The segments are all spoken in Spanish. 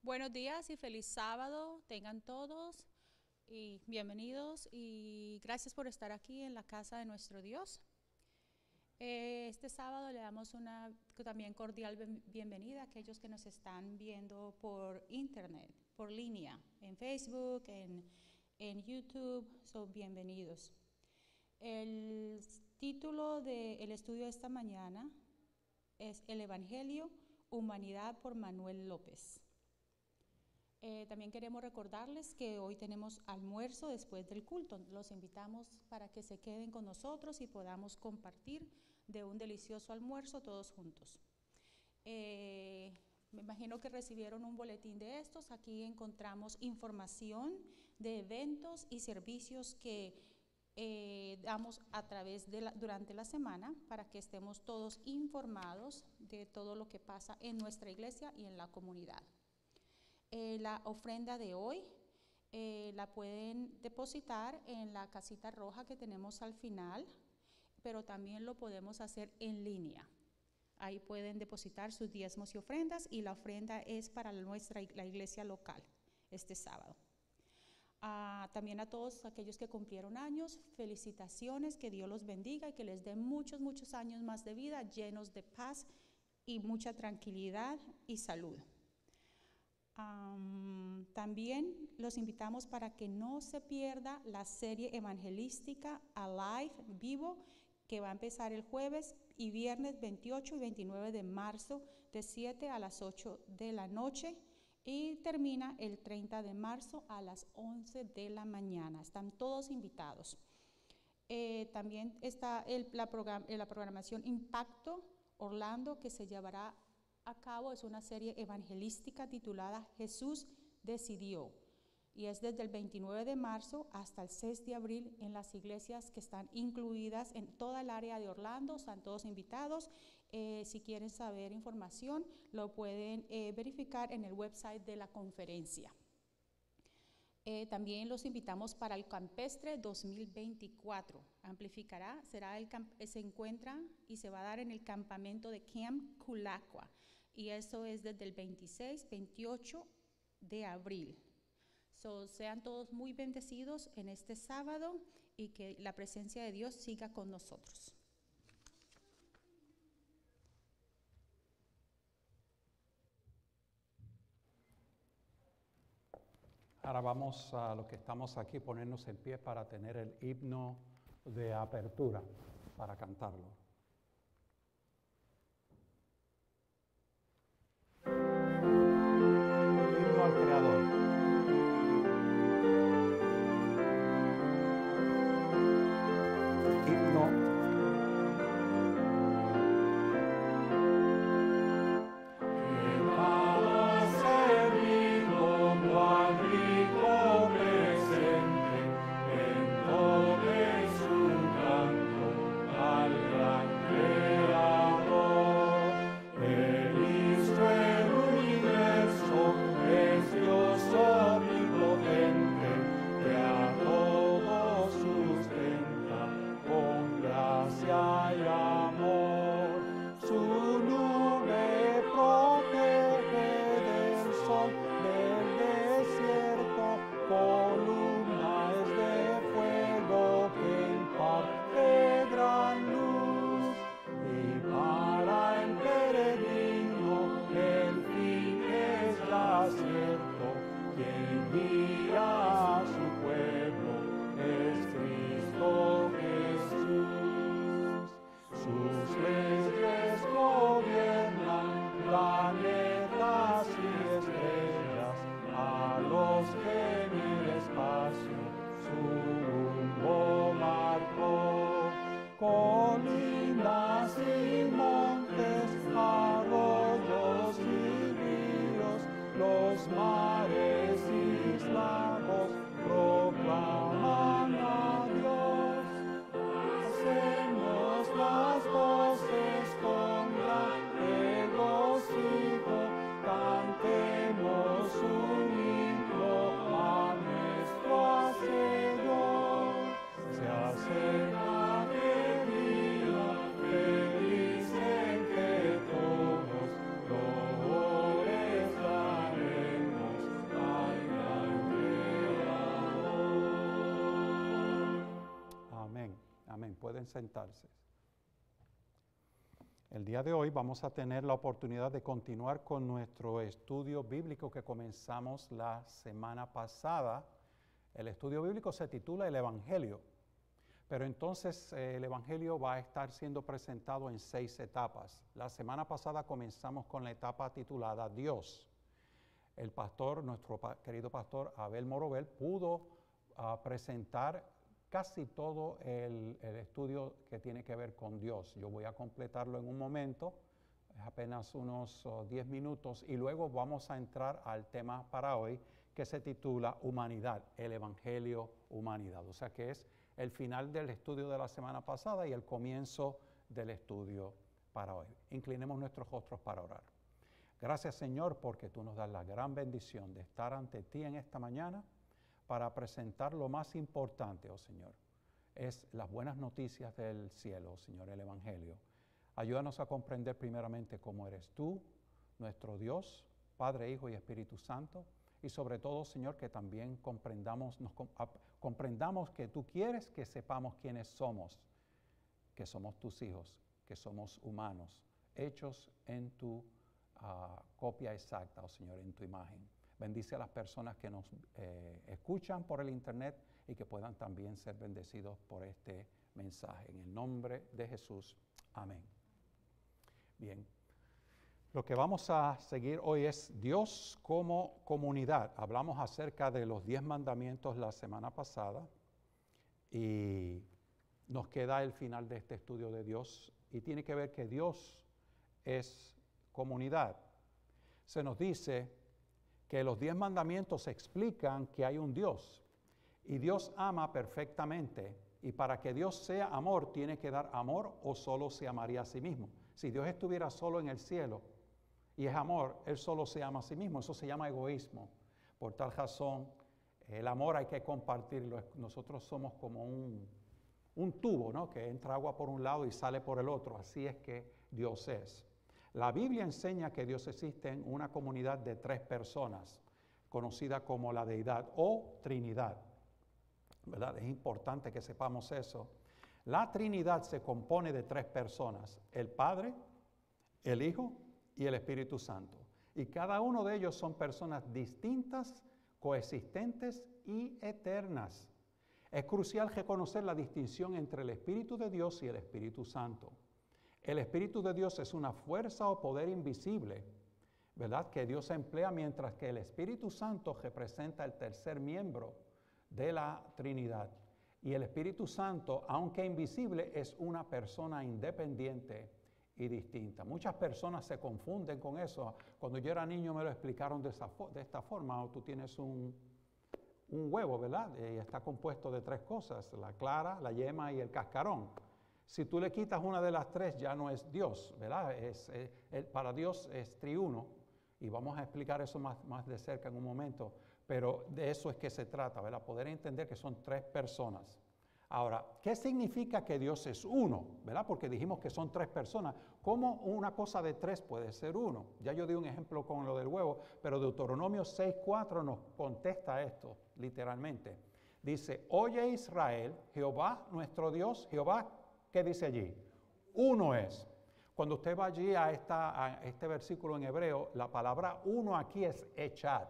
Buenos días y feliz sábado tengan todos y bienvenidos y gracias por estar aquí en la casa de nuestro Dios. Este sábado le damos una también cordial bienvenida a aquellos que nos están viendo por internet, por línea, en Facebook, en YouTube, son bienvenidos. El título del estudio de esta mañana es El Evangelio, Humanidad por Manuel López. También queremos recordarles que hoy tenemos almuerzo después del culto. Los invitamos para que se queden con nosotros y podamos compartir de un delicioso almuerzo todos juntos. Me imagino que recibieron un boletín de estos. Aquí encontramos información de eventos y servicios que damos a través durante la semana para que estemos todos informados de todo lo que pasa en nuestra iglesia y en la comunidad. La ofrenda de hoy la pueden depositar en la casita roja que tenemos al final, pero también lo podemos hacer en línea. Ahí pueden depositar sus diezmos y ofrendas, y la ofrenda es para la iglesia local este sábado. También a todos aquellos que cumplieron años, felicitaciones, que Dios los bendiga y que les dé muchos, muchos años más de vida, llenos de paz y mucha tranquilidad y salud. También los invitamos para que no se pierda la serie evangelística Alive Vivo, que va a empezar el jueves y viernes 28 y 29 de marzo de 7 a las 8 de la noche y termina el 30 de marzo a las 11 de la mañana. Están todos invitados. También está la programación Impacto Orlando, que se llevará a cabo. Es una serie evangelística titulada Jesús decidió, y es desde el 29 de marzo hasta el 6 de abril en las iglesias que están incluidas en toda el área de Orlando. Están todos invitados. Si quieren saber información, lo pueden verificar en el website de la conferencia. También los invitamos para el Campestre 2024. Amplificará, se encuentra y se va a dar en el campamento de Camp Culaqua, y eso es desde el 26-28 de abril. Sean todos muy bendecidos en este sábado y que la presencia de Dios siga con nosotros. Ahora vamos a los que estamos aquí, ponernos en pie para tener el himno de apertura, para cantarlo. Himno al Creador. Feliz en que todos lo estaremos. pueden sentarse. El día de hoy vamos a tener la oportunidad de continuar con nuestro estudio bíblico que comenzamos la semana pasada. El estudio bíblico se titula El Evangelio, pero entonces el Evangelio va a estar siendo presentado en 6 etapas. La semana pasada comenzamos con la etapa titulada Dios. El pastor, nuestro querido pastor Abel Morobel, pudo presentar casi todo el estudio que tiene que ver con Dios. Yo voy a completarlo en un momento, es apenas unos 10 minutos, y luego vamos a entrar al tema para hoy que se titula Humanidad, el Evangelio Humanidad. O sea que es el final del estudio de la semana pasada y el comienzo del estudio para hoy. Inclinemos nuestros rostros para orar. Gracias, Señor, porque tú nos das la gran bendición de estar ante ti en esta mañana para presentar lo más importante, oh Señor, es las buenas noticias del cielo, oh Señor, el Evangelio. Ayúdanos a comprender primeramente cómo eres tú, nuestro Dios, Padre, Hijo y Espíritu Santo, y sobre todo, Señor, que también comprendamos que tú quieres que sepamos quiénes somos, que somos tus hijos, que somos humanos, hechos en tu copia exacta, oh Señor, en tu imagen. Bendice a las personas que nos escuchan por el internet y que puedan también ser bendecidos por este mensaje. En el nombre de Jesús. Amén. Bien. Lo que vamos a seguir hoy es Dios como comunidad. Hablamos acerca de los 10 mandamientos la semana pasada y nos queda el final de este estudio de Dios y tiene que ver que Dios es comunidad. Se nos dice que los 10 mandamientos explican que hay un Dios y Dios ama perfectamente, y para que Dios sea amor tiene que dar amor o solo se amaría a sí mismo. Si Dios estuviera solo en el cielo y es amor, Él solo se ama a sí mismo, eso se llama egoísmo. Por tal razón, el amor hay que compartirlo. Nosotros somos como un tubo, ¿no?, que entra agua por un lado y sale por el otro, así es que Dios es. La Biblia enseña que Dios existe en una comunidad de 3 personas, conocida como la deidad o Trinidad, ¿verdad? Es importante que sepamos eso. La Trinidad se compone de 3 personas, el Padre, el Hijo y el Espíritu Santo. Y cada uno de ellos son personas distintas, coexistentes y eternas. Es crucial reconocer la distinción entre el Espíritu de Dios y el Espíritu Santo. El Espíritu de Dios es una fuerza o poder invisible, ¿verdad?, que Dios emplea, mientras que el Espíritu Santo representa el tercer miembro de la Trinidad. Y el Espíritu Santo, aunque invisible, es una persona independiente y distinta. Muchas personas se confunden con eso. Cuando yo era niño me lo explicaron de esta forma. Tú tienes un huevo, ¿verdad? Y está compuesto de 3 cosas, la clara, la yema y el cascarón. Si tú le quitas una de las 3, ya no es Dios, ¿verdad? Para Dios es triuno, y vamos a explicar eso más de cerca en un momento, pero de eso es que se trata, ¿verdad? Poder entender que son 3 personas. Ahora, ¿qué significa que Dios es uno? ¿Verdad? Porque dijimos que son 3 personas. ¿Cómo una cosa de 3 puede ser uno? Ya yo di un ejemplo con lo del huevo, pero Deuteronomio 6:4 nos contesta esto, literalmente. Dice, oye Israel, Jehová nuestro Dios, Jehová, ¿qué dice allí? Uno es. Cuando usted va allí a este versículo en hebreo, la palabra uno aquí es echad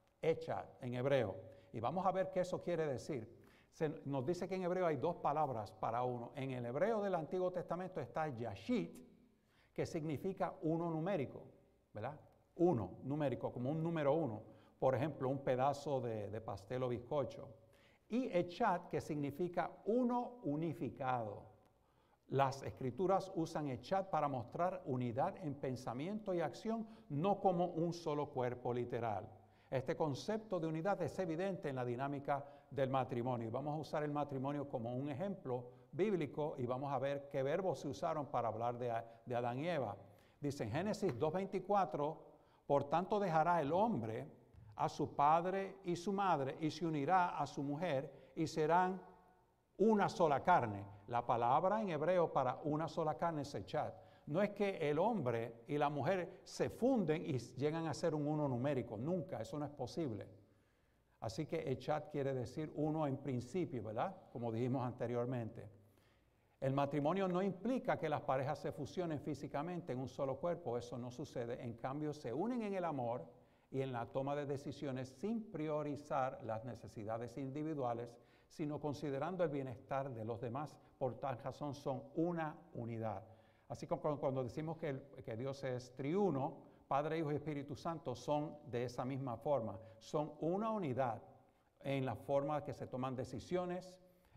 en hebreo. Y vamos a ver qué eso quiere decir. Nos dice que en hebreo hay 2 palabras para uno. En el hebreo del Antiguo Testamento está yashit, que significa uno numérico, ¿verdad? Uno numérico, como un número 1. Por ejemplo, un pedazo de pastel o bizcocho. Y echad, que significa uno unificado. Las Escrituras usan echad para mostrar unidad en pensamiento y acción, no como un solo cuerpo literal. Este concepto de unidad es evidente en la dinámica del matrimonio. Y vamos a usar el matrimonio como un ejemplo bíblico y vamos a ver qué verbos se usaron para hablar de Adán y Eva. Dice en Génesis 2:24, por tanto dejará el hombre a su padre y su madre y se unirá a su mujer y serán una sola carne. La palabra en hebreo para una sola carne es echad. No es que el hombre y la mujer se funden y llegan a ser un uno numérico. Nunca, eso no es posible. Así que echad quiere decir uno en principio, ¿verdad? Como dijimos anteriormente. El matrimonio no implica que las parejas se fusionen físicamente en un solo cuerpo, eso no sucede. En cambio, se unen en el amor y en la toma de decisiones sin priorizar las necesidades individuales, sino considerando el bienestar de los demás. Por tal razón son una unidad. Así como cuando decimos que Dios es triuno, Padre, Hijo y Espíritu Santo son de esa misma forma. Son una unidad en la forma que se toman decisiones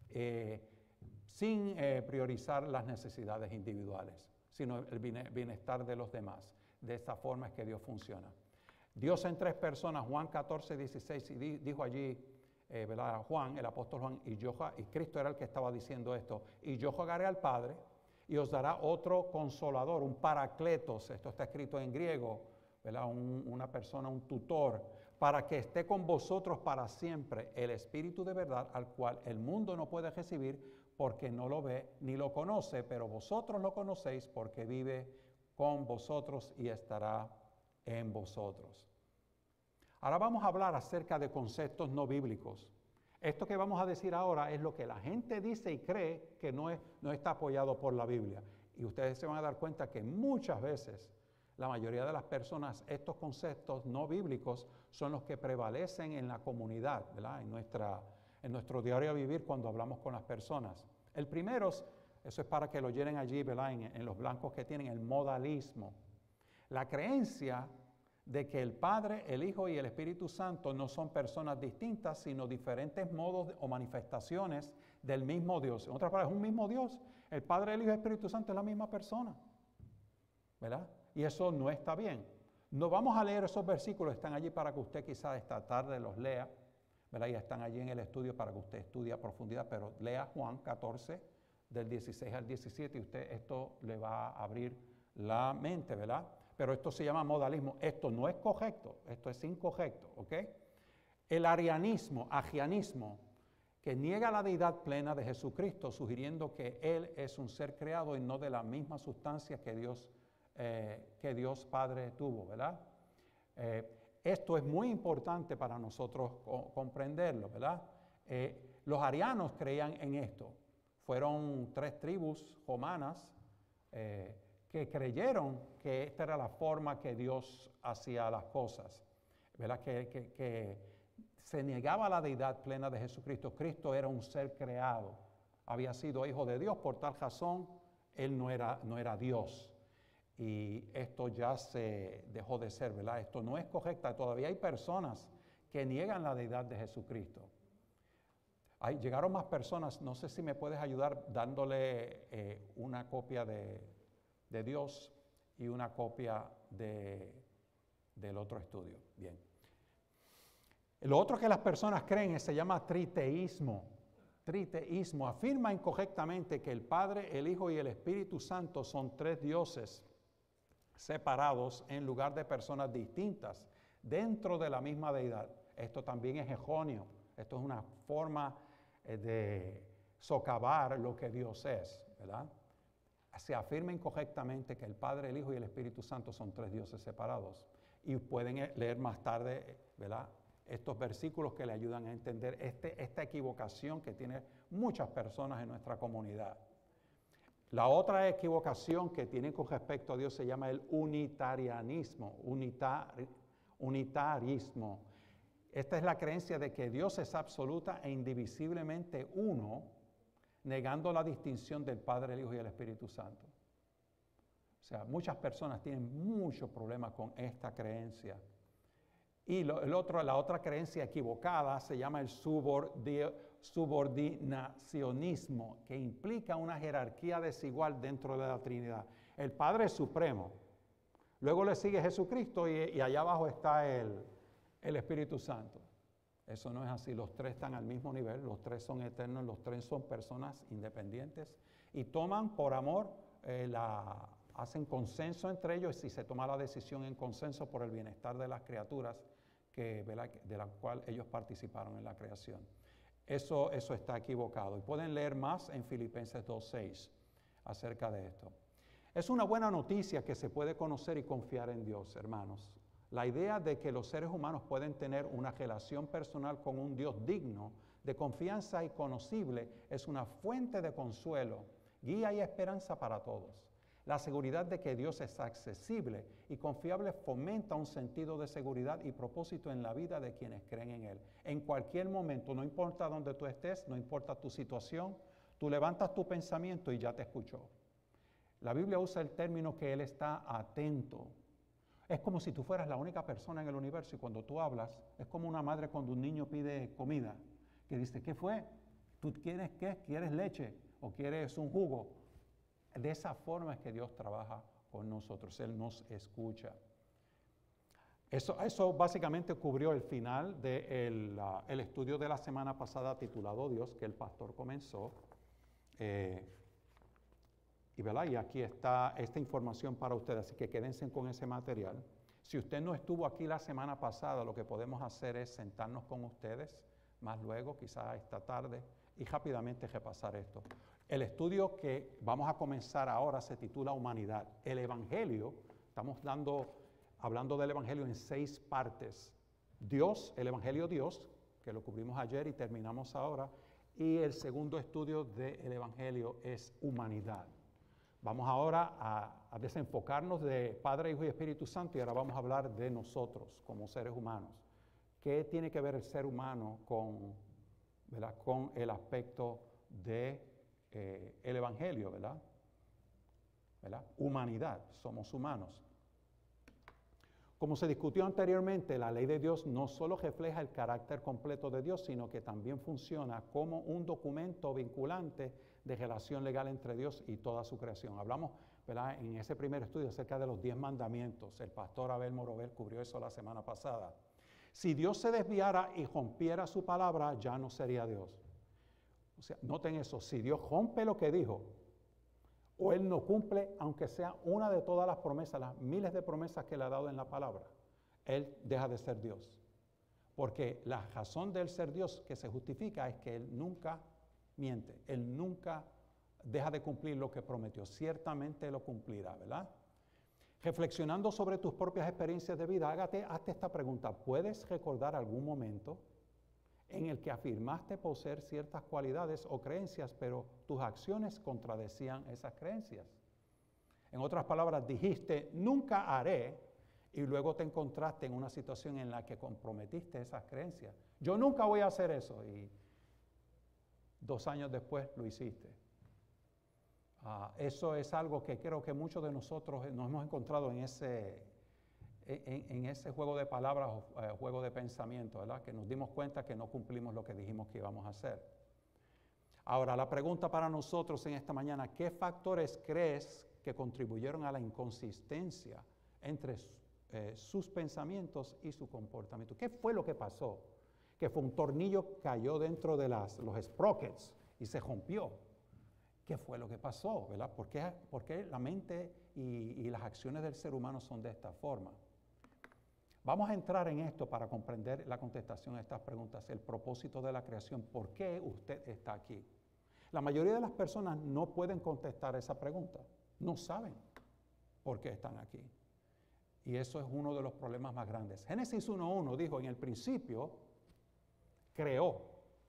sin priorizar las necesidades individuales, sino el bienestar de los demás. De esta forma es que Dios funciona. Dios en tres personas, Juan 14, 16, y dijo allí, ¿verdad? Juan, el apóstol Juan, y Cristo era el que estaba diciendo esto, y yo rogaré al Padre, y os dará otro consolador, un paracletos, esto está escrito en griego, ¿verdad? Una persona, un tutor, para que esté con vosotros para siempre, el Espíritu de verdad, al cual el mundo no puede recibir, porque no lo ve ni lo conoce, pero vosotros lo conocéis porque vive con vosotros y estará en vosotros. Ahora vamos a hablar acerca de conceptos no bíblicos. Esto que vamos a decir ahora es lo que la gente dice y cree que no está apoyado por la Biblia. Y ustedes se van a dar cuenta que muchas veces la mayoría de las personas, estos conceptos no bíblicos son los que prevalecen en la comunidad, ¿verdad? En nuestro diario vivir cuando hablamos con las personas. El primero, eso es para que lo llenen allí, ¿verdad? En los blancos que tienen, el modalismo. La creencia de que el Padre, el Hijo y el Espíritu Santo no son personas distintas, sino diferentes modos o manifestaciones del mismo Dios. En otras palabras, es un mismo Dios. El Padre, el Hijo y el Espíritu Santo es la misma persona, ¿verdad? Y eso no está bien. No vamos a leer esos versículos, están allí para que usted quizás esta tarde los lea, ¿verdad? Ya están allí en el estudio para que usted estudie a profundidad, pero lea Juan 14, del 16 al 17, y usted esto le va a abrir la mente, ¿verdad? Pero esto se llama modalismo. Esto no es correcto, esto es incorrecto, ¿ok? El arianismo, agianismo, que niega la deidad plena de Jesucristo, sugiriendo que Él es un ser creado y no de la misma sustancia que Dios Padre tuvo, ¿verdad? Esto es muy importante para nosotros comprenderlo, ¿verdad? Los arianos creían en esto. Fueron 3 tribus romanas que creyeron que esta era la forma que Dios hacía las cosas, ¿verdad? Que se negaba la deidad plena de Jesucristo. Cristo era un ser creado, había sido hijo de Dios, por tal razón Él no era Dios. Y esto ya se dejó de ser, ¿verdad? Esto no es correcto. Todavía hay personas que niegan la deidad de Jesucristo. Llegaron más personas, no sé si me puedes ayudar dándole una copia de Dios y una copia del otro estudio. Bien. Lo otro que las personas creen se llama triteísmo. Triteísmo afirma incorrectamente que el Padre, el Hijo y el Espíritu Santo son 3 dioses separados en lugar de personas distintas dentro de la misma deidad. Esto también es erróneo. Esto es una forma de socavar lo que Dios es, ¿verdad? Se afirma incorrectamente que el Padre, el Hijo y el Espíritu Santo son 3 dioses separados. Y pueden leer más tarde, ¿verdad?, estos versículos que le ayudan a entender esta equivocación que tienen muchas personas en nuestra comunidad. La otra equivocación que tienen con respecto a Dios se llama el unitarianismo, unitarismo. Esta es la creencia de que Dios es absoluta e indivisiblemente uno, negando la distinción del Padre, el Hijo y el Espíritu Santo. O sea, muchas personas tienen mucho problema con esta creencia. Y la otra creencia equivocada se llama el subordinacionismo, que implica una jerarquía desigual dentro de la Trinidad. El Padre es supremo, luego le sigue Jesucristo y allá abajo está el Espíritu Santo. Eso no es así, los 3 están al mismo nivel, los 3 son eternos, los 3 son personas independientes y toman por amor, hacen consenso entre ellos y se toma la decisión en consenso por el bienestar de las criaturas de la cual ellos participaron en la creación. Eso está equivocado. Y pueden leer más en Filipenses 2:6 acerca de esto. Es una buena noticia que se puede conocer y confiar en Dios, hermanos. La idea de que los seres humanos pueden tener una relación personal con un Dios digno de confianza y conocible es una fuente de consuelo guía y esperanza para todos. La seguridad de que Dios es accesible y confiable fomenta un sentido de seguridad y propósito en la vida de quienes creen en Él. En cualquier momento, no importa dónde tú estés, no importa tu situación, tú levantas tu pensamiento y ya te escuchó. La Biblia usa el término que Él está atento. Es como si tú fueras la única persona en el universo y cuando tú hablas, es como una madre cuando un niño pide comida, que dice, ¿qué fue? ¿Tú quieres qué? ¿Quieres leche? ¿O quieres un jugo? De esa forma es que Dios trabaja con nosotros, Él nos escucha. Eso básicamente cubrió el final del el estudio de la semana pasada titulado Dios, que el pastor comenzó. Y aquí está esta información para ustedes, así que quédense con ese material. Si usted no estuvo aquí la semana pasada, lo que podemos hacer es sentarnos con ustedes más luego, quizás esta tarde, y rápidamente repasar esto. El estudio que vamos a comenzar ahora se titula Humanidad. El Evangelio, estamos hablando del Evangelio en 6 partes. Dios, el Evangelio Dios, que lo cubrimos ayer y terminamos ahora, y el segundo estudio del Evangelio es Humanidad. Vamos ahora a desenfocarnos de Padre, Hijo y Espíritu Santo y ahora vamos a hablar de nosotros como seres humanos. ¿Qué tiene que ver el ser humano con el aspecto de el Evangelio, ¿verdad? Humanidad, somos humanos. Como se discutió anteriormente, la ley de Dios no solo refleja el carácter completo de Dios, sino que también funciona como un documento vinculante de relación legal entre Dios y toda su creación. Hablamos, ¿verdad?, en ese primer estudio acerca de los 10 mandamientos. El pastor Abel Morovel cubrió eso la semana pasada. Si Dios se desviara y rompiera su palabra, ya no sería Dios. O sea, noten eso, si Dios rompe lo que dijo, o Él no cumple, aunque sea una de todas las promesas, las miles de promesas que le ha dado en la palabra, Él deja de ser Dios. Porque la razón de Él ser Dios que se justifica es que Él nunca miente, Él nunca deja de cumplir lo que prometió, ciertamente lo cumplirá, ¿verdad? Reflexionando sobre tus propias experiencias de vida, hazte esta pregunta, ¿puedes recordar algún momento en el que afirmaste poseer ciertas cualidades o creencias, pero tus acciones contradecían esas creencias? En otras palabras, dijiste, nunca haré, y luego te encontraste en una situación en la que comprometiste esas creencias. Yo nunca voy a hacer eso, y 2 años después lo hiciste. Eso es algo que creo que muchos de nosotros nos hemos encontrado en ese juego de palabras o juego de pensamiento, ¿verdad? Que nos dimos cuenta que no cumplimos lo que dijimos que íbamos a hacer. Ahora, la pregunta para nosotros en esta mañana, ¿qué factores crees que contribuyeron a la inconsistencia entre sus pensamientos y su comportamiento? ¿Qué fue lo que pasó? Que fue un tornillo cayó dentro de los sprockets y se rompió. ¿Qué fue lo que pasó? ¿Verdad? ¿Por qué la mente y las acciones del ser humano son de esta forma? Vamos a entrar en esto para comprender la contestación a estas preguntas, el propósito de la creación, ¿por qué usted está aquí? La mayoría de las personas no pueden contestar esa pregunta, no saben por qué están aquí. Y eso es uno de los problemas más grandes. Génesis 1:1 dijo, en el principio creó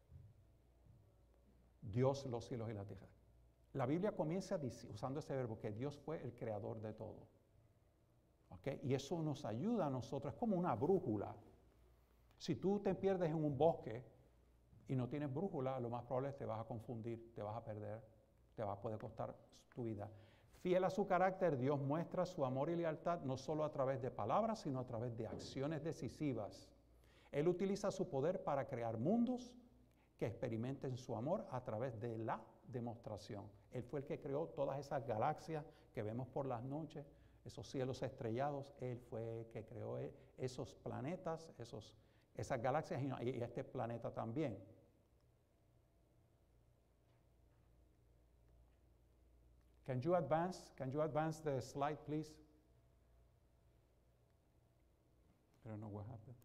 Dios los cielos y la tierra. La Biblia comienza usando ese verbo, que Dios fue el creador de todo. ¿Okay? Y eso nos ayuda a nosotros, es como una brújula. Si tú te pierdes en un bosque y no tienes brújula, lo más probable es que te vas a confundir, te vas a perder, te va a poder costar tu vida. Fiel a su carácter, Dios muestra su amor y lealtad no solo a través de palabras, sino a través de acciones decisivas. Él utiliza su poder para crear mundos que experimenten su amor a través de la demostración. Él fue el que creó todas esas galaxias que vemos por las noches, esos cielos estrellados. Él fue el que creó esos planetas, esas galaxias y este planeta también. Can you advance the slide, please? I don't know what happened.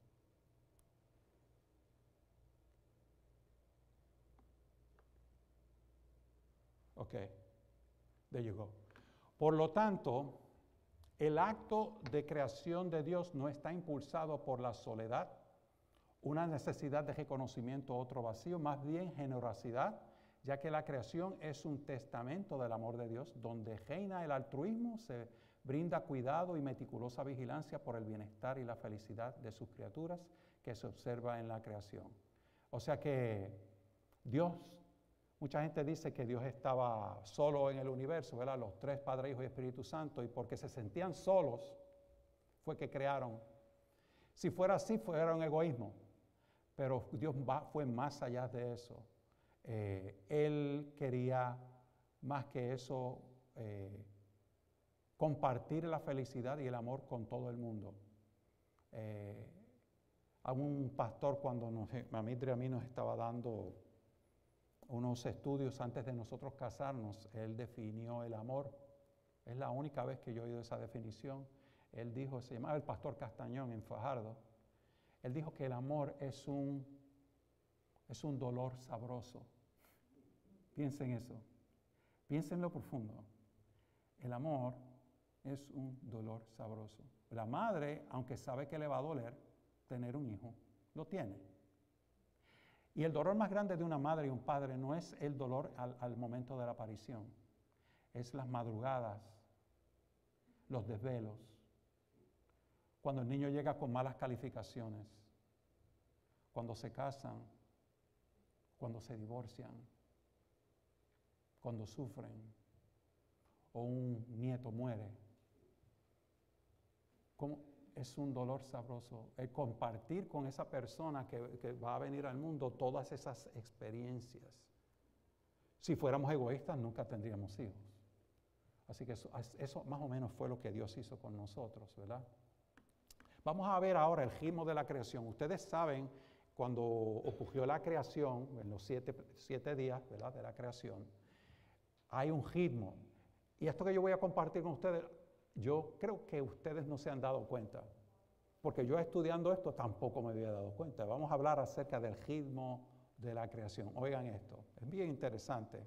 Okay, there you go. Por lo tanto, el acto de creación de Dios no está impulsado por la soledad, una necesidad de reconocimiento o otro vacío, más bien generosidad, ya que la creación es un testamento del amor de Dios, donde reina el altruismo, se brinda cuidado y meticulosa vigilancia por el bienestar y la felicidad de sus criaturas que se observa en la creación. O sea que Dios, mucha gente dice que Dios estaba solo en el universo, ¿verdad? Los tres, Padre, Hijo y Espíritu Santo, y porque se sentían solos fue que crearon. Si fuera así, fuera un egoísmo, pero Dios fue más allá de eso. Él quería más que eso, compartir la felicidad y el amor con todo el mundo. A un pastor, cuando Mamidre a mí nos estaba dando unos estudios antes de nosotros casarnos, él definió el amor. Es la única vez que yo he oído esa definición. Él dijo, se llamaba el pastor Castañón en Fajardo, él dijo que el amor es un dolor sabroso. Piensen eso, piensen lo profundo. El amor es un dolor sabroso. La madre, aunque sabe que le va a doler tener un hijo, lo tiene. Y el dolor más grande de una madre y un padre no es el dolor al momento de la aparición, es las madrugadas, los desvelos, cuando el niño llega con malas calificaciones, cuando se casan, cuando se divorcian, cuando sufren o un nieto muere. ¿Cómo? Es un dolor sabroso el compartir con esa persona que va a venir al mundo todas esas experiencias. Si fuéramos egoístas, nunca tendríamos hijos. Así que eso más o menos fue lo que Dios hizo con nosotros, ¿verdad? Vamos a ver ahora el ritmo de la creación. Ustedes saben, cuando ocurrió la creación, en los siete días, ¿verdad?, de la creación, hay un ritmo. Y esto que yo voy a compartir con ustedes, yo creo que ustedes no se han dado cuenta, porque yo estudiando esto tampoco me había dado cuenta. Vamos a hablar acerca del ritmo de la creación. Oigan esto, es bien interesante.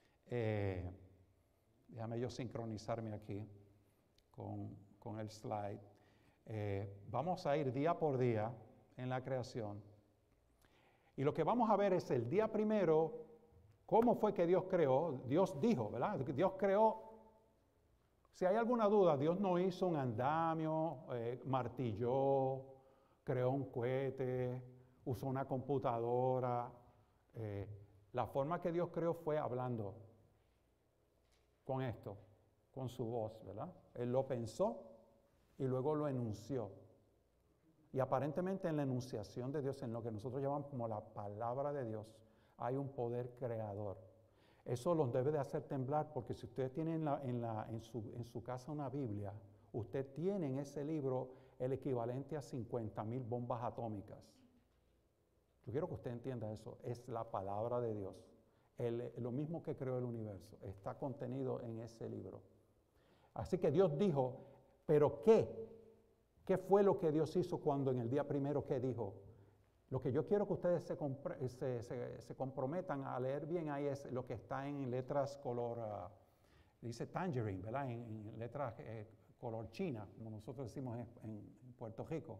Déjame yo sincronizarme aquí con el slide. Vamos a ir día por día en la creación. Y lo que vamos a ver es el día primero, cómo fue que Dios creó. Dios dijo, ¿verdad? Dios creó. Si hay alguna duda, Dios no hizo un andamio, martilló, creó un cohete, usó una computadora. La forma que Dios creó fue hablando con esto, con su voz, ¿verdad? Él lo pensó y luego lo enunció. Y aparentemente en la enunciación de Dios, en lo que nosotros llamamos como la palabra de Dios, hay un poder creador. Eso los debe de hacer temblar, porque si ustedes tienen en su casa una Biblia, usted tiene en ese libro el equivalente a 50,000 bombas atómicas. Yo quiero que usted entienda eso. Es la palabra de Dios. Lo mismo que creó el universo está contenido en ese libro. Así que Dios dijo, ¿pero qué? ¿Qué fue lo que Dios hizo cuando en el día primero qué dijo? Lo que yo quiero que ustedes se comprometan a leer bien ahí es lo que está en letras color, dice tangerine, ¿verdad? En letras color china, como nosotros decimos en Puerto Rico,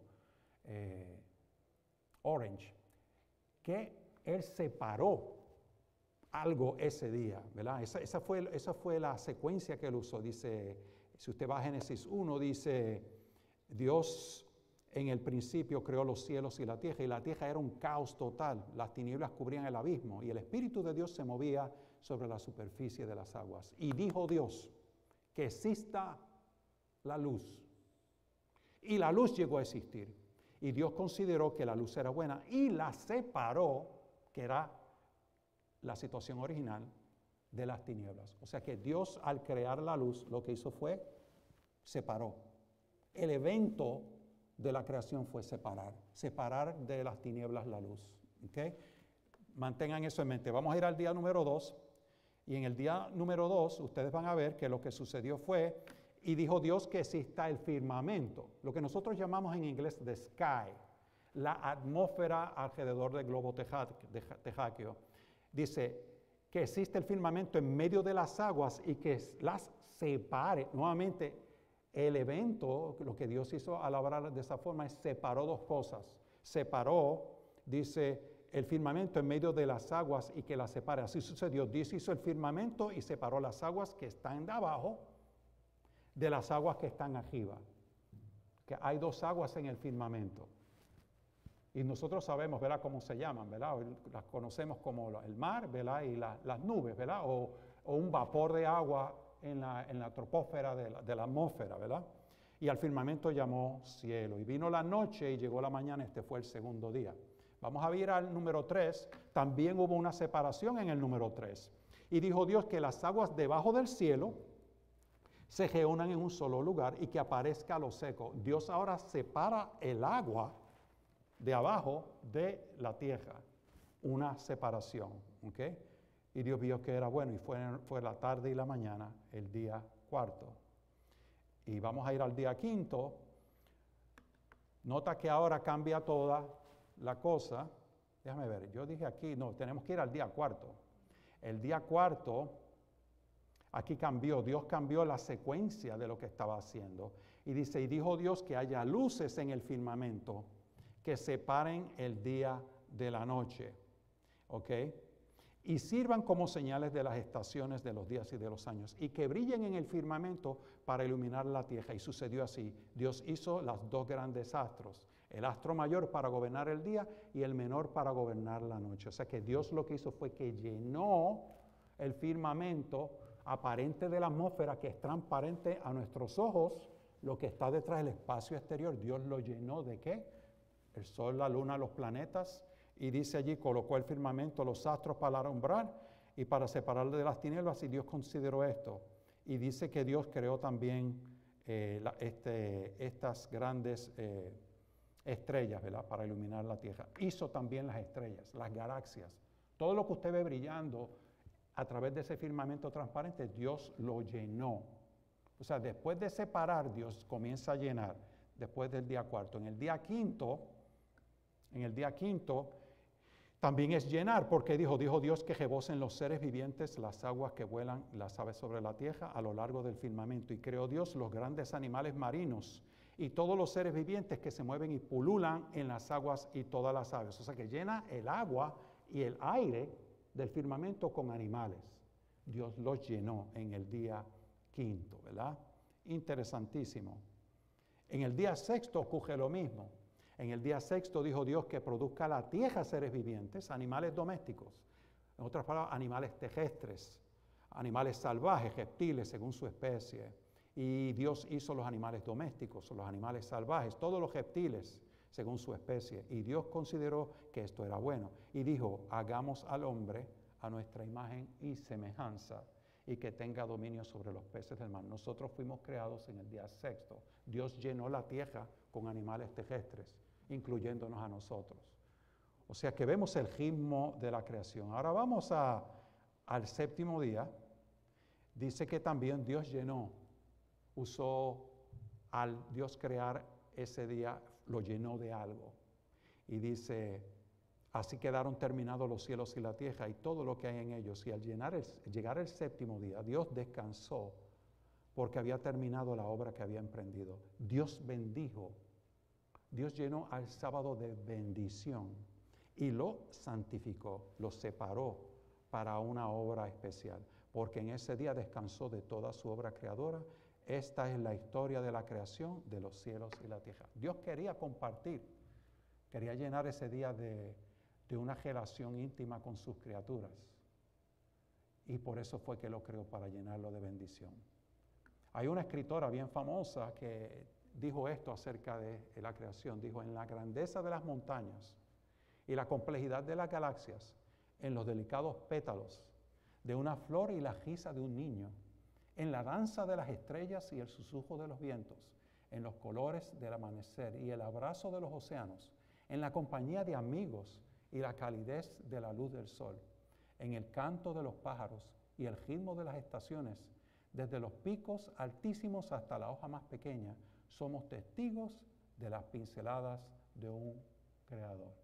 orange, que Él separó algo ese día, ¿verdad? Esa fue la secuencia que Él usó. Dice, si usted va a Génesis 1, dice, Dios en el principio creó los cielos y la tierra era un caos total, las tinieblas cubrían el abismo, y el Espíritu de Dios se movía sobre la superficie de las aguas. Y dijo Dios, que exista la luz. Y la luz llegó a existir. Y Dios consideró que la luz era buena y la separó, que era la situación original, de las tinieblas. O sea que Dios, al crear la luz, lo que hizo fue separó. El evento de la creación fue separar de las tinieblas la luz. ¿Okay? Mantengan eso en mente. Vamos a ir al día número 2. Y en el día número 2, ustedes van a ver que lo que sucedió fue, y dijo Dios que exista el firmamento, lo que nosotros llamamos en inglés the sky, la atmósfera alrededor del globo terráqueo. Dice que existe el firmamento en medio de las aguas y que las separe. Nuevamente, el evento, lo que Dios hizo al hablar de esa forma, es separó dos cosas. Separó, dice, el firmamento en medio de las aguas y que las separe. Así sucedió. Dios hizo el firmamento y separó las aguas que están de abajo de las aguas que están arriba. Que hay dos aguas en el firmamento. Y nosotros sabemos, ¿verdad?, cómo se llaman, ¿verdad? Las conocemos como el mar, ¿verdad?, y las nubes, ¿verdad? O un vapor de agua en la troposfera de la atmósfera, ¿verdad? Y al firmamento llamó cielo. Y vino la noche y llegó la mañana, este fue el segundo día. Vamos a ir al número 3. También hubo una separación en el número 3. Y dijo Dios que las aguas debajo del cielo se reúnan en un solo lugar y que aparezca lo seco. Dios ahora separa el agua de abajo de la tierra. Una separación, ¿ok? Y Dios vio que era bueno y fue la tarde y la mañana, el día cuarto. Y vamos a ir al día quinto. Nota que ahora cambia toda la cosa. Déjame ver, yo dije aquí, no, tenemos que ir al día cuarto. El día cuarto, aquí cambió, Dios cambió la secuencia de lo que estaba haciendo. Y dice, y dijo Dios que haya luces en el firmamento que separen el día de la noche. ¿Ok? Y sirvan como señales de las estaciones de los días y de los años, y que brillen en el firmamento para iluminar la tierra. Y sucedió así. Dios hizo los dos grandes astros, el astro mayor para gobernar el día y el menor para gobernar la noche. O sea que Dios lo que hizo fue que llenó el firmamento aparente de la atmósfera, que es transparente a nuestros ojos, lo que está detrás del espacio exterior. Dios lo llenó ¿de qué? El sol, la luna, los planetas. Y dice allí, colocó el firmamento, los astros para alumbrar y para separarle de las tinieblas, y Dios consideró esto. Y dice que Dios creó también estas grandes estrellas, ¿verdad?, para iluminar la tierra. Hizo también las estrellas, las galaxias. Todo lo que usted ve brillando a través de ese firmamento transparente, Dios lo llenó. O sea, después de separar, Dios comienza a llenar, después del día cuarto. En el día quinto, también es llenar, porque dijo Dios que rebosen los seres vivientes, las aguas que vuelan, las aves sobre la tierra a lo largo del firmamento. Y creó Dios los grandes animales marinos y todos los seres vivientes que se mueven y pululan en las aguas y todas las aves. O sea que llena el agua y el aire del firmamento con animales. Dios los llenó en el día quinto, ¿verdad? Interesantísimo. En el día sexto ocurre lo mismo. En el día sexto dijo Dios que produzca la tierra seres vivientes, animales domésticos, en otras palabras, animales terrestres, animales salvajes, reptiles según su especie. Y Dios hizo los animales domésticos, los animales salvajes, todos los reptiles según su especie. Y Dios consideró que esto era bueno. Y dijo, hagamos al hombre a nuestra imagen y semejanza, y que tenga dominio sobre los peces del mar. Nosotros fuimos creados en el día sexto. Dios llenó la tierra con animales terrestres, incluyéndonos a nosotros. O sea que vemos el ritmo de la creación. Ahora vamos al séptimo día. Dice que también Dios usó al Dios crear ese día, lo llenó de algo. Y dice, así quedaron terminados los cielos y la tierra y todo lo que hay en ellos. Y al llegar el séptimo día, Dios descansó porque había terminado la obra que había emprendido. Dios bendijo. Dios llenó al sábado de bendición y lo santificó, lo separó para una obra especial, porque en ese día descansó de toda su obra creadora. Esta es la historia de la creación de los cielos y la tierra. Dios quería compartir, quería llenar ese día de una relación íntima con sus criaturas, y por eso fue que lo creó, para llenarlo de bendición. Hay una escritora bien famosa que dijo esto acerca de la creación. Dijo, en la grandeza de las montañas y la complejidad de las galaxias, en los delicados pétalos de una flor y la risa de un niño, en la danza de las estrellas y el susurro de los vientos, en los colores del amanecer y el abrazo de los océanos, en la compañía de amigos y la calidez de la luz del sol, en el canto de los pájaros y el ritmo de las estaciones, desde los picos altísimos hasta la hoja más pequeña, somos testigos de las pinceladas de un creador.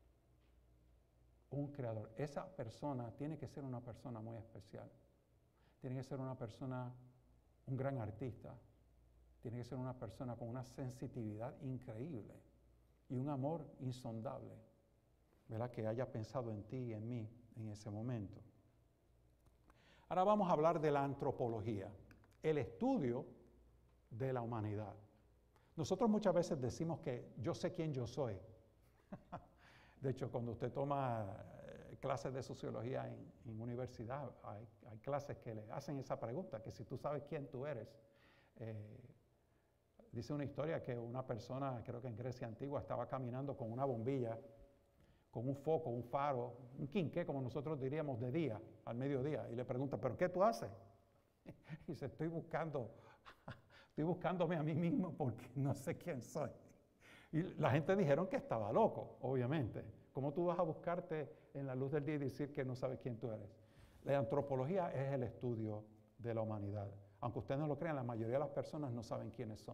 Un creador. Esa persona tiene que ser una persona muy especial. Tiene que ser una persona, un gran artista. Tiene que ser una persona con una sensitividad increíble y un amor insondable. ¿verdad? Que haya pensado en ti y en mí en ese momento. Ahora vamos a hablar de la antropología, el estudio de la humanidad. Nosotros muchas veces decimos que yo sé quién yo soy. De hecho, cuando usted toma clases de sociología en universidad, hay clases que le hacen esa pregunta, que si tú sabes quién tú eres. Dice una historia que una persona, creo que en Grecia antigua, estaba caminando con una bombilla, con un foco, un faro, un quinqué, como nosotros diríamos, de día, al mediodía, y le pregunta, ¿pero qué tú haces? Y dice, estoy buscándome a mí mismo porque no sé quién soy. Y la gente dijeron que estaba loco, obviamente. ¿Cómo tú vas a buscarte en la luz del día y decir que no sabes quién tú eres? La antropología es el estudio de la humanidad. Aunque ustedes no lo crean, la mayoría de las personas no saben quiénes son.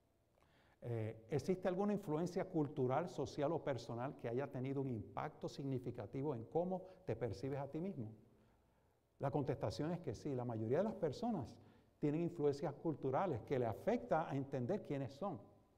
¿Existe alguna influencia cultural, social o personal que haya tenido un impacto significativo en cómo te percibes a ti mismo? La contestación es que sí. La mayoría de las personas tienen influencias culturales que le afectan a entender quiénes son.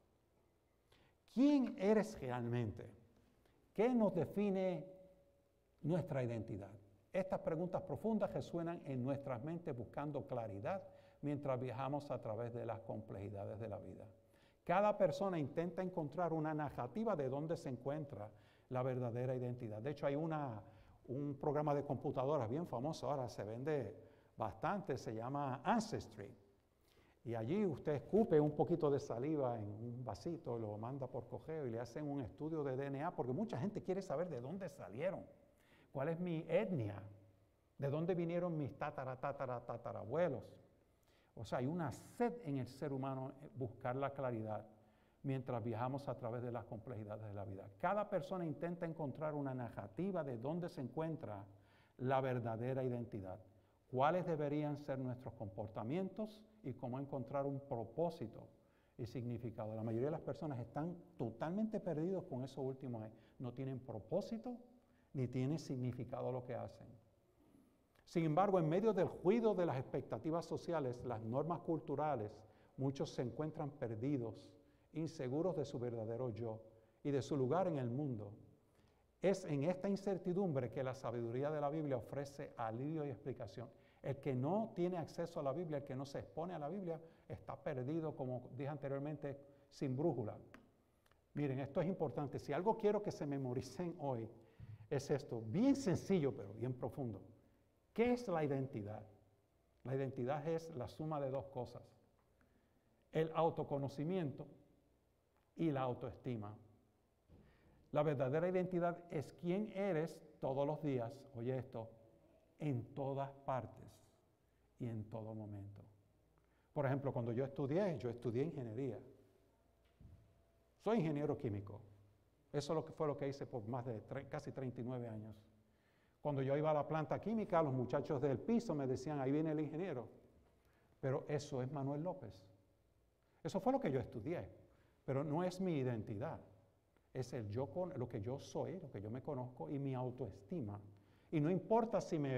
¿Quién eres realmente? ¿Qué nos define nuestra identidad? Estas preguntas profundas resuenan en nuestras mentes buscando claridad mientras viajamos a través de las complejidades de la vida. Cada persona intenta encontrar una narrativa de dónde se encuentra la verdadera identidad. De hecho, hay un programa de computadoras bien famoso, ahora se vende bastante, se llama Ancestry. Y allí usted escupe un poquito de saliva en un vasito, lo manda por correo y le hacen un estudio de DNA, porque mucha gente quiere saber de dónde salieron, cuál es mi etnia, de dónde vinieron mis tatarabuelos. O sea, hay una sed en el ser humano buscar la claridad mientras viajamos a través de las complejidades de la vida. Cada persona intenta encontrar una narrativa de dónde se encuentra la verdadera identidad, cuáles deberían ser nuestros comportamientos y cómo encontrar un propósito y significado. La mayoría de las personas están totalmente perdidos con eso último. No tienen propósito ni tienen significado lo que hacen. Sin embargo, en medio del ruido de las expectativas sociales, las normas culturales, muchos se encuentran perdidos, inseguros de su verdadero yo y de su lugar en el mundo. Es en esta incertidumbre que la sabiduría de la Biblia ofrece alivio y explicación. El que no tiene acceso a la Biblia, el que no se expone a la Biblia, está perdido, como dije anteriormente, sin brújula. Miren, esto es importante. Si algo quiero que se memoricen hoy, es esto, bien sencillo, pero bien profundo. ¿Qué es la identidad? La identidad es la suma de dos cosas: el autoconocimiento y la autoestima. La verdadera identidad es quién eres todos los días, oye esto, en todas partes y en todo momento. Por ejemplo, cuando yo estudié ingeniería. Soy ingeniero químico. Eso fue lo que hice por más de casi 39 años. Cuando yo iba a la planta química, los muchachos del piso me decían, ahí viene el ingeniero. Pero eso es Manuel López. Eso fue lo que yo estudié, pero no es mi identidad. Es lo que yo soy, lo que yo me conozco y mi autoestima. Y no importa si me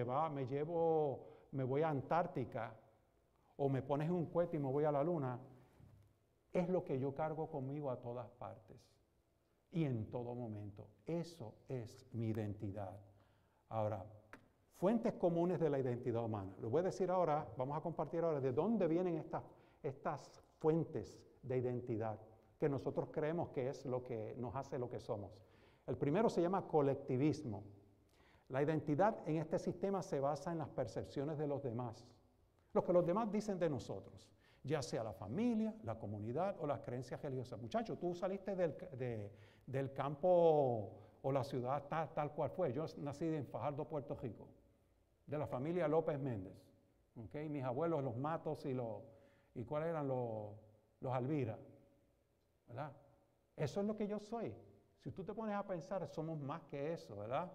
voy a Antártica o me pones en un cohete y me voy a la luna, es lo que yo cargo conmigo a todas partes y en todo momento. Eso es mi identidad. Ahora, fuentes comunes de la identidad humana. Les voy a decir ahora, vamos a compartir ahora de dónde vienen estas fuentes de identidad que nosotros creemos que es lo que nos hace lo que somos. El primero se llama colectivismo. La identidad en este sistema se basa en las percepciones de los demás, lo que los demás dicen de nosotros, ya sea la familia, la comunidad o las creencias religiosas. Muchachos, tú saliste del campo o la ciudad tal cual fue. Yo nací en Fajardo, Puerto Rico, de la familia López Méndez. ¿Okay? Mis abuelos, los Matos y ¿cuáles eran los Alvira? ¿Verdad? Eso es lo que yo soy. Si tú te pones a pensar, somos más que eso, ¿verdad?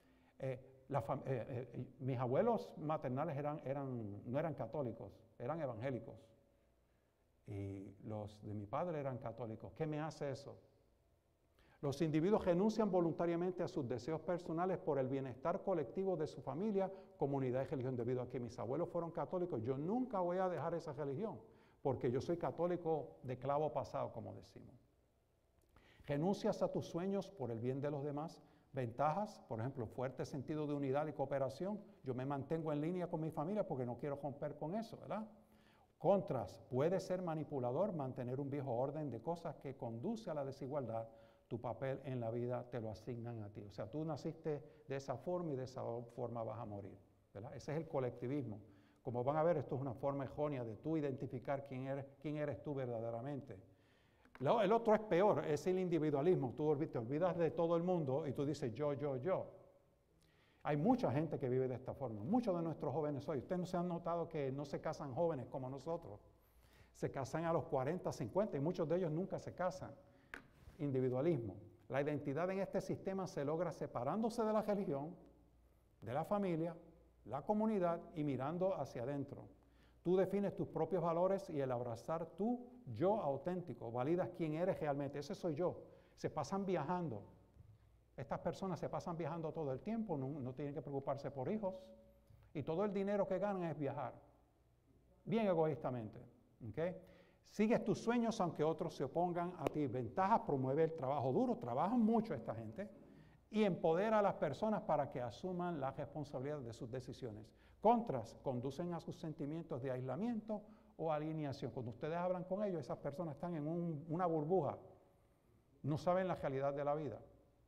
Mis abuelos maternales no eran católicos, eran evangélicos. Y los de mi padre eran católicos. ¿Qué me hace eso? Los individuos renuncian voluntariamente a sus deseos personales por el bienestar colectivo de su familia, comunidad y religión. Debido a que mis abuelos fueron católicos, yo nunca voy a dejar esa religión, porque yo soy católico de clavo pasado, como decimos. Renuncias a tus sueños por el bien de los demás, Ventajas, por ejemplo, fuerte sentido de unidad y cooperación. Yo me mantengo en línea con mi familia porque no quiero romper con eso, ¿verdad? Contras, puede ser manipulador, mantener un viejo orden de cosas que conduce a la desigualdad. Tu papel en la vida te lo asignan a ti. O sea, tú naciste de esa forma y de esa forma vas a morir, ¿verdad? Ese es el colectivismo. Como van a ver, esto es una forma errónea de tú identificar quién eres tú verdaderamente. El otro es peor, es el individualismo. Tú te olvidas de todo el mundo y tú dices yo, yo, yo. Hay mucha gente que vive de esta forma. Muchos de nuestros jóvenes hoy, ustedes no se han notado que no se casan jóvenes como nosotros. Se casan a los 40, 50 y muchos de ellos nunca se casan. Individualismo. La identidad en este sistema se logra separándose de la religión, de la familia, la comunidad y mirando hacia adentro. Tú defines tus propios valores y el abrazar tu yo auténtico, validas quién eres realmente. Ese soy yo. Se pasan viajando. Estas personas se pasan viajando todo el tiempo, no tienen que preocuparse por hijos. Y todo el dinero que ganan es viajar. Bien egoístamente. ¿Okay? Sigues tus sueños aunque otros se opongan a ti. Ventajas, promueve el trabajo duro. Trabajan mucho esta gente. Y empodera a las personas para que asuman la responsabilidad de sus decisiones. Contras, conducen a sus sentimientos de aislamiento o alineación. Cuando ustedes hablan con ellos, esas personas están en una burbuja. No saben la realidad de la vida.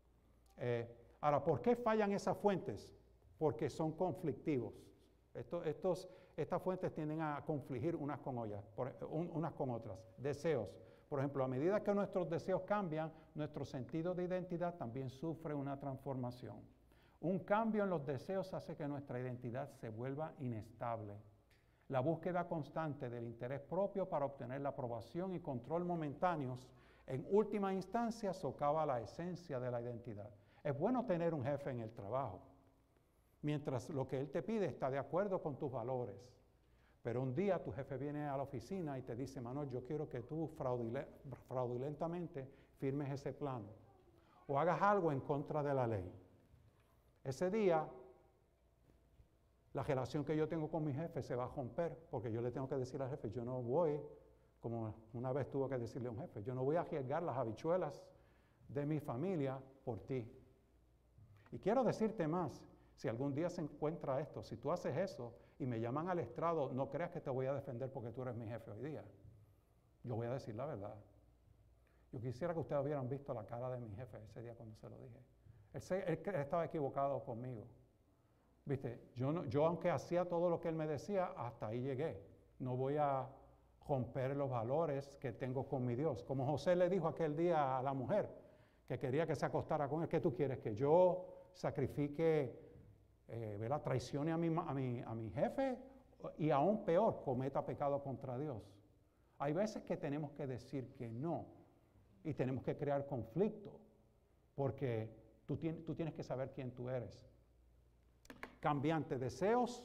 Ahora, ¿por qué fallan esas fuentes? Porque son conflictivos. Estas fuentes tienden a confligir unas con otras. Deseos. Por ejemplo, a medida que nuestros deseos cambian, nuestro sentido de identidad también sufre una transformación. Un cambio en los deseos hace que nuestra identidad se vuelva inestable. La búsqueda constante del interés propio para obtener la aprobación y control momentáneos, en última instancia, socava la esencia de la identidad. Es bueno tener un jefe en el trabajo, mientras lo que él te pide está de acuerdo con tus valores. Pero un día tu jefe viene a la oficina y te dice, Manuel, yo quiero que tú fraudulentamente firmes ese plan o hagas algo en contra de la ley. Ese día, la relación que yo tengo con mi jefe se va a romper porque yo le tengo que decir al jefe, yo no voy, como una vez tuve que decirle a un jefe, yo no voy a arriesgar las habichuelas de mi familia por ti. Y quiero decirte más, si algún día se encuentra esto, si tú haces eso y me llaman al estrado, no creas que te voy a defender porque tú eres mi jefe hoy día. Yo voy a decir la verdad. Yo quisiera que ustedes hubieran visto la cara de mi jefe ese día cuando se lo dije. Él estaba equivocado conmigo. ¿Viste? Yo aunque hacía todo lo que él me decía, hasta ahí llegué. No voy a romper los valores que tengo con mi Dios. Como José le dijo aquel día a la mujer que quería que se acostara con él, ¿qué tú quieres? Que yo sacrifique, traicione a mi jefe y aún peor, cometa pecado contra Dios. Hay veces que tenemos que decir que no y tenemos que crear conflicto porque tú tienes que saber quién tú eres. Cambiantes deseos,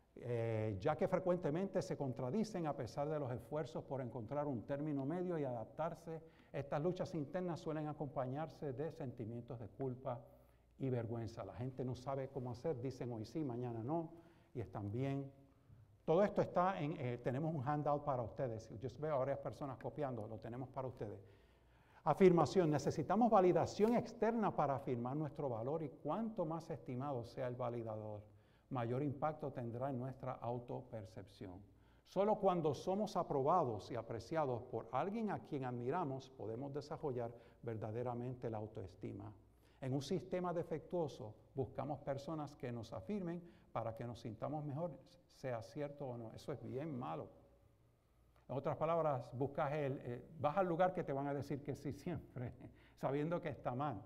ya que frecuentemente se contradicen a pesar de los esfuerzos por encontrar un término medio y adaptarse. Estas luchas internas suelen acompañarse de sentimientos de culpa y vergüenza. La gente no sabe cómo hacer, dicen hoy sí, mañana no, y están bien. Todo esto está tenemos un handout para ustedes. Yo veo a varias personas copiando, lo tenemos para ustedes. Afirmación, necesitamos validación externa para afirmar nuestro valor y cuanto más estimado sea el validador, mayor impacto tendrá en nuestra autopercepción. Solo cuando somos aprobados y apreciados por alguien a quien admiramos, podemos desarrollar verdaderamente la autoestima. En un sistema defectuoso, buscamos personas que nos afirmen para que nos sintamos mejor, sea cierto o no. Eso es bien malo. En otras palabras, vas al lugar que te van a decir que sí siempre, sabiendo que está mal.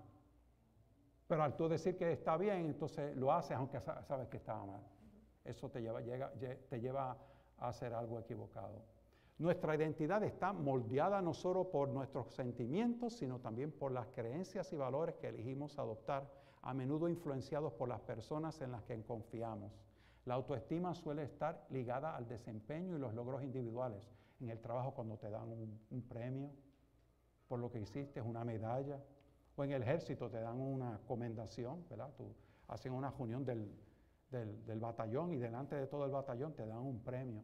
Pero al tú decir que está bien, entonces lo haces aunque sabes que está mal. Eso te lleva a hacer algo equivocado. Nuestra identidad está moldeada no solo por nuestros sentimientos, sino también por las creencias y valores que elegimos adoptar, a menudo influenciados por las personas en las que confiamos. La autoestima suele estar ligada al desempeño y los logros individuales. En el trabajo, cuando te dan un premio por lo que hiciste, una medalla, o en el ejército te dan una comendación, ¿verdad? Hacen una reunión del batallón y delante de todo el batallón te dan un premio.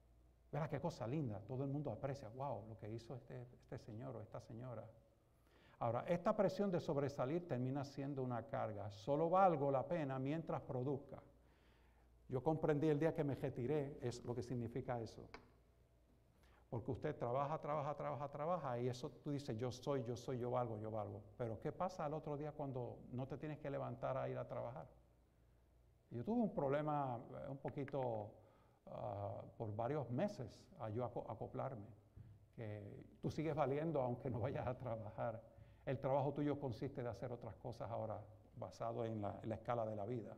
¿Verdad qué cosa linda? Todo el mundo aprecia, wow, lo que hizo este señor o esta señora. Ahora, esta presión de sobresalir termina siendo una carga. Solo valgo la pena mientras produzca. Yo comprendí el día que me retiré, es lo que significa eso. Porque usted trabaja, y eso tú dices, yo valgo. Pero ¿qué pasa al otro día cuando no te tienes que levantar a ir a trabajar? Yo tuve un problema un poquito por varios meses a yo acoplarme. Que tú sigues valiendo aunque no vayas a trabajar. El trabajo tuyo consiste de hacer otras cosas ahora basado en la escala de la vida.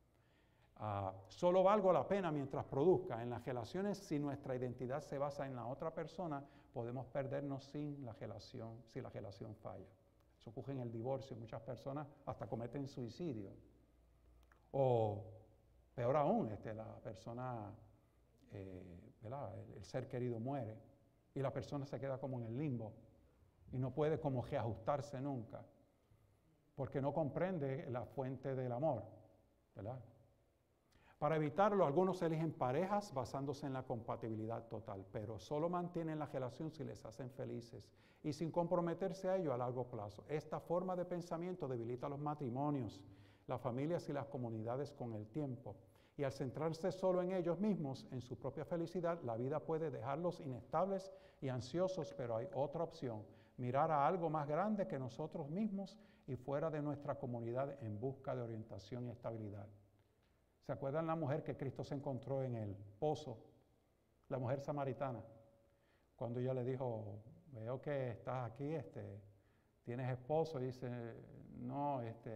Solo valgo la pena mientras produzca. En las relaciones, si nuestra identidad se basa en la otra persona, podemos perdernos si la relación falla. Eso ocurre en el divorcio. Muchas personas hasta cometen suicidio. O peor aún, la persona, el ser querido muere y la persona se queda como en el limbo y no puede como reajustarse nunca porque no comprende la fuente del amor, ¿verdad? Para evitarlo, algunos eligen parejas basándose en la compatibilidad total, pero solo mantienen la relación si les hacen felices y sin comprometerse a ello a largo plazo. Esta forma de pensamiento debilita los matrimonios, las familias y las comunidades con el tiempo. Y al centrarse solo en ellos mismos, en su propia felicidad, la vida puede dejarlos inestables y ansiosos, pero hay otra opción: mirar a algo más grande que nosotros mismos y fuera de nuestra comunidad en busca de orientación y estabilidad. ¿Se acuerdan la mujer que Cristo se encontró en el pozo? La mujer samaritana. Cuando ella le dijo, veo que estás aquí, tienes esposo, y dice, no,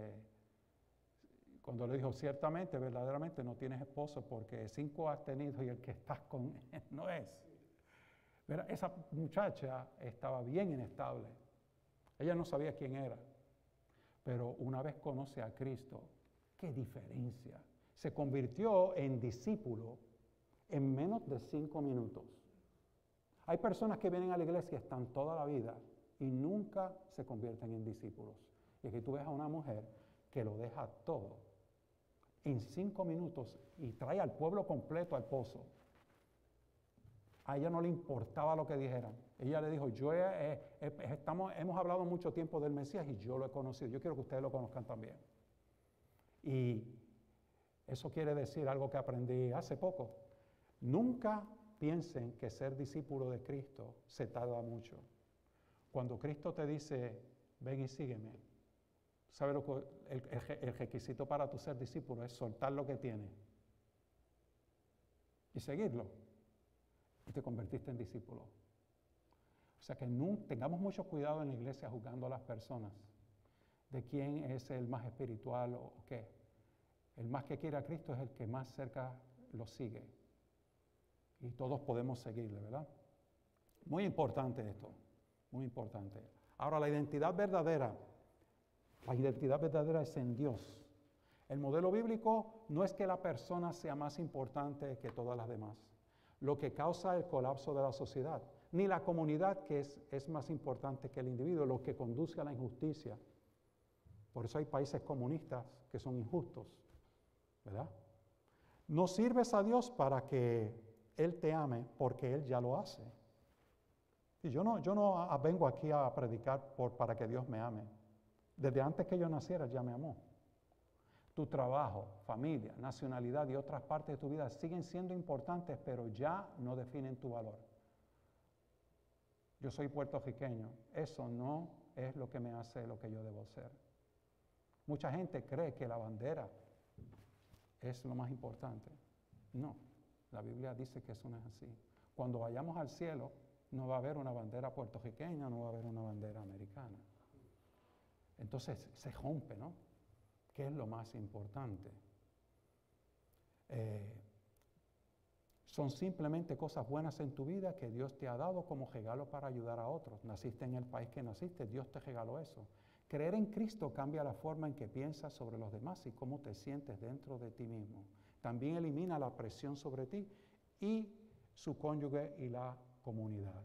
cuando le dijo, ciertamente, verdaderamente no tienes esposo porque 5 has tenido y el que estás con él no es. Mira, esa muchacha estaba bien inestable. Ella no sabía quién era, pero una vez conoce a Cristo, ¡qué diferencia! Se convirtió en discípulo en menos de 5 minutos. Hay personas que vienen a la iglesia, están toda la vida y nunca se convierten en discípulos. Y aquí tú ves a una mujer que lo deja todo en 5 minutos y trae al pueblo completo al pozo. A ella no le importaba lo que dijeran. Ella le dijo, hemos hablado mucho tiempo del Mesías y yo lo he conocido. Yo quiero que ustedes lo conozcan también. Y eso quiere decir algo que aprendí hace poco. Nunca piensen que ser discípulo de Cristo se tarda mucho. Cuando Cristo te dice, ven y sígueme, ¿sabes lo que el requisito para tu ser discípulo es soltar lo que tienes y seguirlo? Y te convertiste en discípulo. O sea que tengamos mucho cuidado en la iglesia juzgando a las personas de quién es el más espiritual o qué. El más que quiere a Cristo es el que más cerca lo sigue. Y todos podemos seguirle, ¿verdad? Muy importante esto, muy importante. Ahora, la identidad verdadera es en Dios. El modelo bíblico no es que la persona sea más importante que todas las demás, lo que causa el colapso de la sociedad, ni la comunidad que es más importante que el individuo, lo que conduce a la injusticia. Por eso hay países comunistas que son injustos, ¿verdad? No sirves a Dios para que Él te ame, porque Él ya lo hace. Y yo no vengo aquí a predicar para que Dios me ame. Desde antes que yo naciera ya me amó. Tu trabajo, familia, nacionalidad y otras partes de tu vida siguen siendo importantes, pero ya no definen tu valor. Yo soy puertorriqueño. Eso no es lo que me hace lo que yo debo ser. Mucha gente cree que la bandera es lo más importante. No, la Biblia dice que eso no es así. Cuando vayamos al cielo, no va a haber una bandera puertorriqueña, no va a haber una bandera americana. Entonces se rompe, ¿no? ¿Qué es lo más importante? Son simplemente cosas buenas en tu vida que Dios te ha dado como regalo para ayudar a otros. Naciste en el país que naciste, Dios te regaló eso. Creer en Cristo cambia la forma en que piensas sobre los demás y cómo te sientes dentro de ti mismo. También elimina la presión sobre ti y su cónyuge y la comunidad.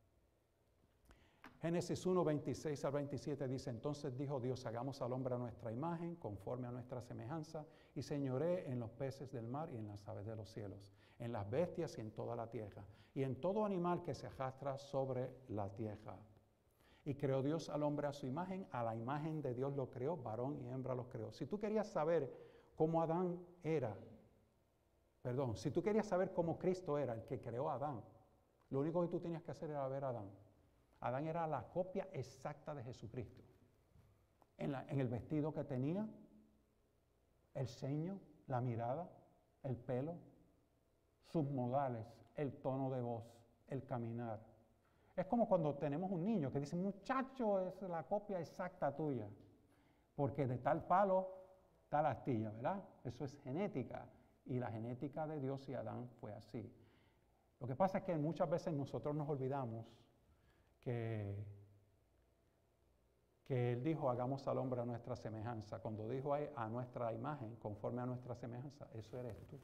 Génesis 1, 26 al 27 dice, entonces dijo Dios, hagamos al hombre a nuestra imagen, conforme a nuestra semejanza, y señoree en los peces del mar y en las aves de los cielos, en las bestias y en toda la tierra, y en todo animal que se arrastra sobre la tierra. Y creó Dios al hombre a su imagen, a la imagen de Dios lo creó, varón y hembra los creó. Si tú querías saber cómo Adán era, si tú querías saber cómo Cristo era, el que creó a Adán, lo único que tú tenías que hacer era ver a Adán. Adán era la copia exacta de Jesucristo. En el vestido que tenía, el ceño, la mirada, el pelo, sus modales, el tono de voz, el caminar. Es como cuando tenemos un niño que dice, muchacho, es la copia exacta tuya, porque de tal palo, tal astilla, ¿verdad? Eso es genética, y la genética de Dios y Adán fue así. Lo que pasa es que muchas veces nosotros nos olvidamos que Él dijo, hagamos al hombre a nuestra semejanza. Cuando dijo a nuestra imagen, conforme a nuestra semejanza, eso eres tú.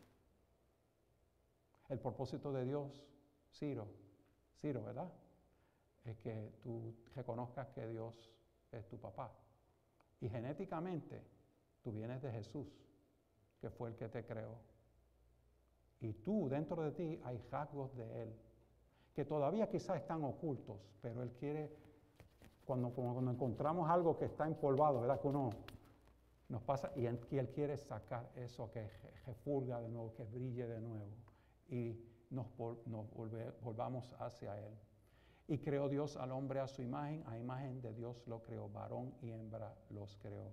El propósito de Dios, Ciro, ¿verdad? Es que tú reconozcas que Dios es tu papá. Y genéticamente, tú vienes de Jesús, que fue el que te creó. Y tú, dentro de ti, hay rasgos de Él, que todavía quizás están ocultos, pero Él quiere, cuando encontramos algo que está empolvado, ¿verdad? Que uno nos pasa, y Él quiere sacar eso que refulga de nuevo, que brille de nuevo, y nos volvamos hacia Él. Y creó Dios al hombre a su imagen, a imagen de Dios lo creó, varón y hembra los creó.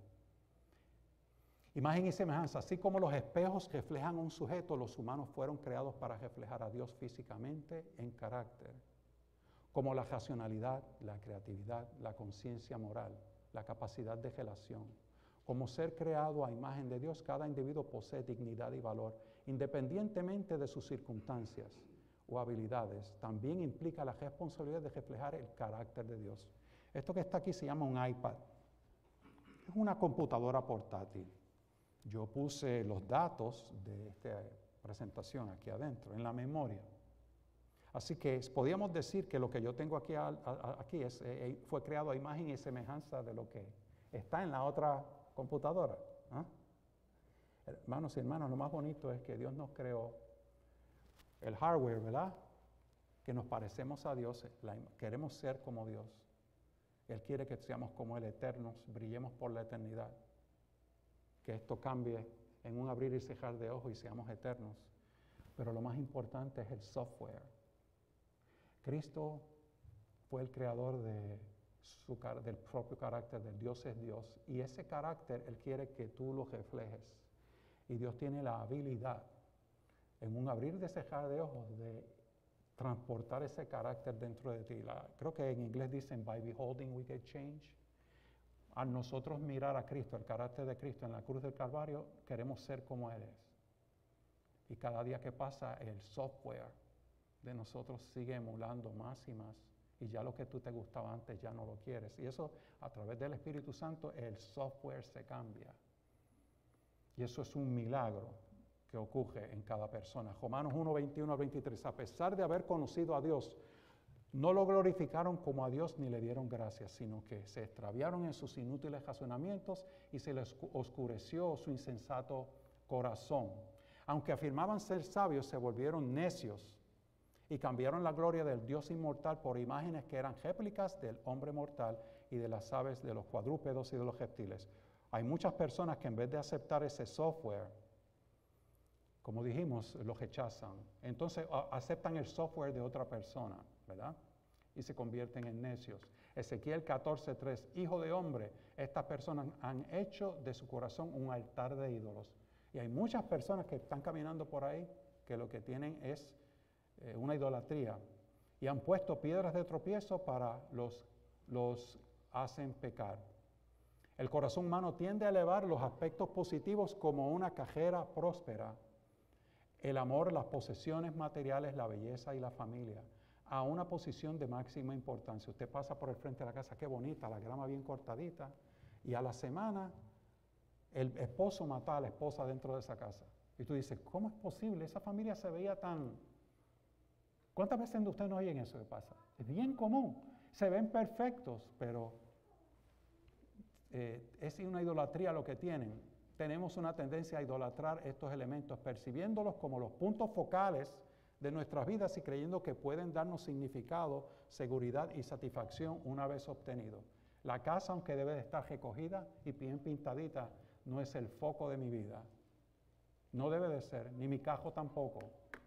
Imagen y semejanza, así como los espejos reflejan a un sujeto, los humanos fueron creados para reflejar a Dios físicamente en carácter, como la racionalidad, la creatividad, la conciencia moral, la capacidad de relación. Como ser creado a imagen de Dios, cada individuo posee dignidad y valor, independientemente de sus circunstancias o habilidades. También implica la responsabilidad de reflejar el carácter de Dios. Esto que está aquí se llama un iPad. Es una computadora portátil. Yo puse los datos de esta presentación aquí adentro, en la memoria. Así que podríamos decir que lo que yo tengo aquí, fue creado a imagen y semejanza de lo que está en la otra computadora. ¿Ah? Hermanos y hermanas, lo más bonito es que Dios nos creó el hardware, ¿verdad? Que nos parecemos a Dios, queremos ser como Dios. Él quiere que seamos como Él, eternos, brillemos por la eternidad. Que esto cambie en un abrir y cerrar de ojos y seamos eternos. Pero lo más importante es el software. Cristo fue el creador del propio carácter, del Dios es Dios. Y ese carácter Él quiere que tú lo reflejes. Y Dios tiene la habilidad, en un abrir y cerrar de ojos, de transportar ese carácter dentro de ti. Creo que en inglés dicen, by beholding we get change. Al nosotros mirar a Cristo, el carácter de Cristo en la cruz del Calvario, queremos ser como Él es. Y cada día que pasa, el software de nosotros sigue emulando más y más. Y ya lo que tú te gustaba antes ya no lo quieres. Y eso, a través del Espíritu Santo, el software se cambia. Y eso es un milagro que ocurre en cada persona. Romanos 1, 21 al 23. A pesar de haber conocido a Dios, no lo glorificaron como a Dios ni le dieron gracias, sino que se extraviaron en sus inútiles razonamientos y se les oscureció su insensato corazón. Aunque afirmaban ser sabios, se volvieron necios y cambiaron la gloria del Dios inmortal por imágenes que eran réplicas del hombre mortal y de las aves, de los cuadrúpedos y de los reptiles. Hay muchas personas que en vez de aceptar ese software, como dijimos, lo rechazan. Entonces aceptan el software de otra persona, ¿verdad? Y se convierten en necios. Ezequiel 14:3, hijo de hombre, estas personas han hecho de su corazón un altar de ídolos. Y hay muchas personas que están caminando por ahí que lo que tienen es una idolatría. Y han puesto piedras de tropiezo para los hacen pecar. El corazón humano tiende a elevar los aspectos positivos como una cajera próspera. El amor, las posesiones materiales, la belleza y la familia, a una posición de máxima importancia. Usted pasa por el frente de la casa, qué bonita, la grama bien cortadita, y a la semana el esposo mata a la esposa dentro de esa casa. Y tú dices, ¿cómo es posible? Esa familia se veía tan... ¿Cuántas veces de ustedes no oyen eso que pasa? Es bien común. Se ven perfectos, pero es una idolatría lo que tienen. Tenemos una tendencia a idolatrar estos elementos, percibiéndolos como los puntos focales de nuestras vidas y creyendo que pueden darnos significado, seguridad y satisfacción una vez obtenido. La casa, aunque debe de estar recogida y bien pintadita, no es el foco de mi vida. No debe de ser, ni mi carro tampoco.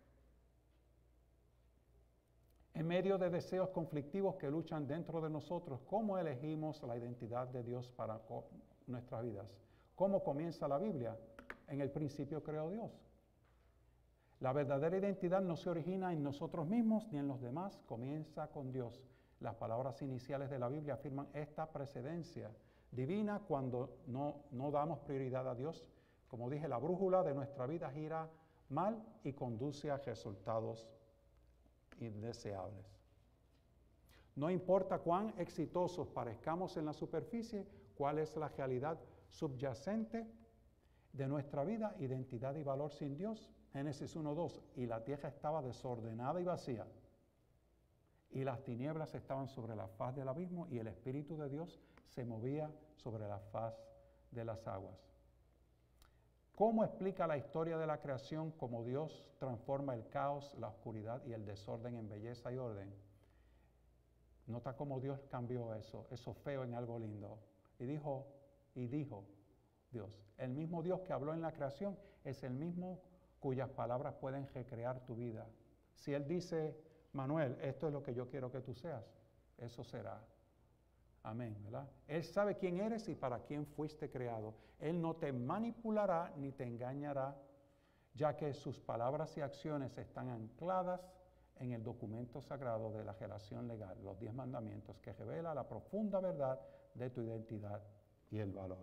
En medio de deseos conflictivos que luchan dentro de nosotros, ¿cómo elegimos la identidad de Dios para nuestras vidas? ¿Cómo comienza la Biblia? En el principio creó Dios. La verdadera identidad no se origina en nosotros mismos ni en los demás, comienza con Dios. Las palabras iniciales de la Biblia afirman esta precedencia divina cuando no damos prioridad a Dios. Como dije, la brújula de nuestra vida gira mal y conduce a resultados indeseables. No importa cuán exitosos parezcamos en la superficie, cuál es la realidad subyacente de nuestra vida, identidad y valor sin Dios. Génesis 1:2, y la tierra estaba desordenada y vacía, y las tinieblas estaban sobre la faz del abismo, y el Espíritu de Dios se movía sobre la faz de las aguas. ¿Cómo explica la historia de la creación cómo Dios transforma el caos, la oscuridad y el desorden en belleza y orden? Nota cómo Dios cambió eso feo en algo lindo. Y dijo Dios, el mismo Dios que habló en la creación es el mismo cuyas palabras pueden recrear tu vida. Si Él dice, Manuel, esto es lo que yo quiero que tú seas, eso será. Amén, ¿verdad? Él sabe quién eres y para quién fuiste creado. Él no te manipulará ni te engañará, ya que sus palabras y acciones están ancladas en el documento sagrado de la relación legal, los 10 mandamientos, que revela la profunda verdad de tu identidad y el valor.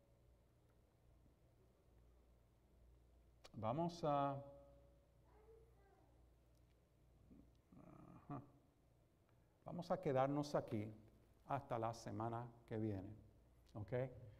Vamos a quedarnos aquí hasta la semana que viene, ¿ok?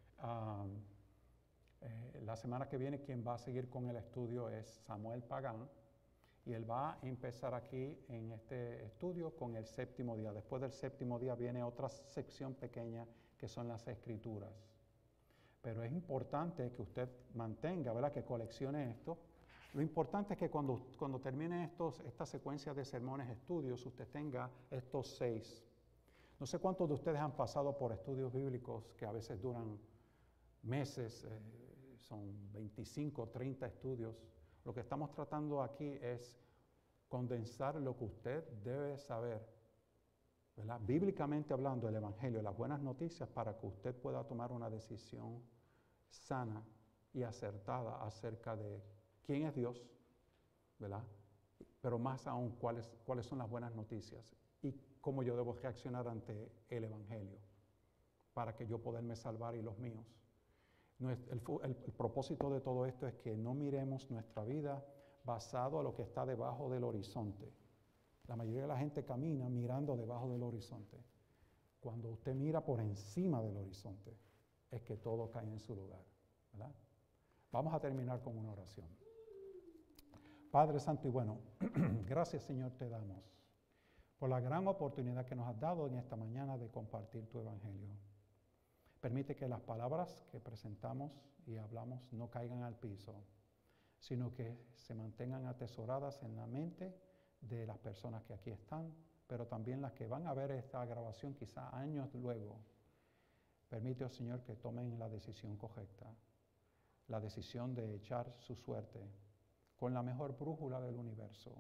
La semana que viene quien va a seguir con el estudio es Samuel Pagán, y él va a empezar aquí en este estudio con el 7º día. Después del 7º día viene otra sección pequeña que son las Escrituras. Pero es importante que usted mantenga, ¿verdad?, que coleccione esto. Lo importante es que cuando termine esta secuencia de sermones, estudios, usted tenga estos 6. No sé cuántos de ustedes han pasado por estudios bíblicos que a veces duran meses, son 25, 30 estudios. Lo que estamos tratando aquí es condensar lo que usted debe saber, ¿verdad?, bíblicamente hablando, el Evangelio, las buenas noticias, para que usted pueda tomar una decisión sana y acertada acerca de quién es Dios, ¿verdad?, pero más aún cuáles son las buenas noticias y cómo yo debo reaccionar ante el Evangelio para que yo poderme salvar y los míos. El propósito de todo esto es que no miremos nuestra vida basado a lo que está debajo del horizonte. La mayoría de la gente camina mirando debajo del horizonte. Cuando usted mira por encima del horizonte, es que todo cae en su lugar, ¿verdad? Vamos a terminar con una oración. Padre Santo y bueno, gracias Señor te damos por la gran oportunidad que nos has dado en esta mañana de compartir tu Evangelio. Permite que las palabras que presentamos y hablamos no caigan al piso, sino que se mantengan atesoradas en la mente de las personas que aquí están, pero también las que van a ver esta grabación quizá años luego. Permite, oh Señor, que tomen la decisión correcta, la decisión de echar su suerte con la mejor brújula del universo,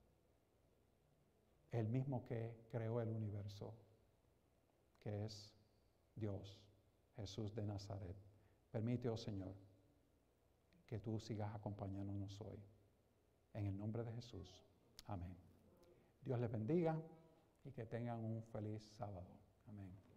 el mismo que creó el universo, que es Dios, Jesús de Nazaret. Permite, oh Señor, que tú sigas acompañándonos hoy. En el nombre de Jesús. Amén. Dios les bendiga y que tengan un feliz sábado. Amén.